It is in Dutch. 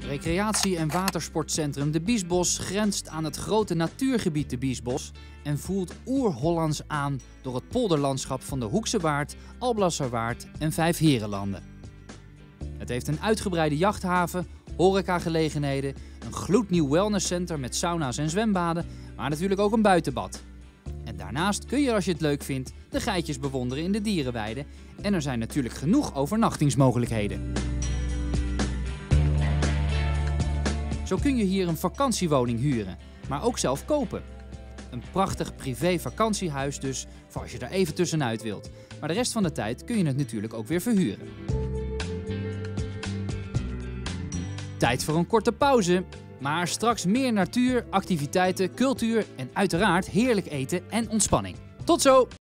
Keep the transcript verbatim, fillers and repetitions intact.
Recreatie- en watersportcentrum De Biesbos grenst aan het grote natuurgebied De Biesbos en voelt oer-Hollands aan door het polderlandschap van de Hoekse Waard, Alblasserwaard en Vijfherenlanden. Het heeft een uitgebreide jachthaven, horecagelegenheden, een gloednieuw wellnesscenter met sauna's en zwembaden, maar natuurlijk ook een buitenbad. En daarnaast kun je, als je het leuk vindt, de geitjes bewonderen in de dierenweide en er zijn natuurlijk genoeg overnachtingsmogelijkheden. Zo kun je hier een vakantiewoning huren, maar ook zelf kopen. Een prachtig privé vakantiehuis dus, voor als je er even tussenuit wilt. Maar de rest van de tijd kun je het natuurlijk ook weer verhuren. Tijd voor een korte pauze, maar straks meer natuur, activiteiten, cultuur en uiteraard heerlijk eten en ontspanning. Tot zo!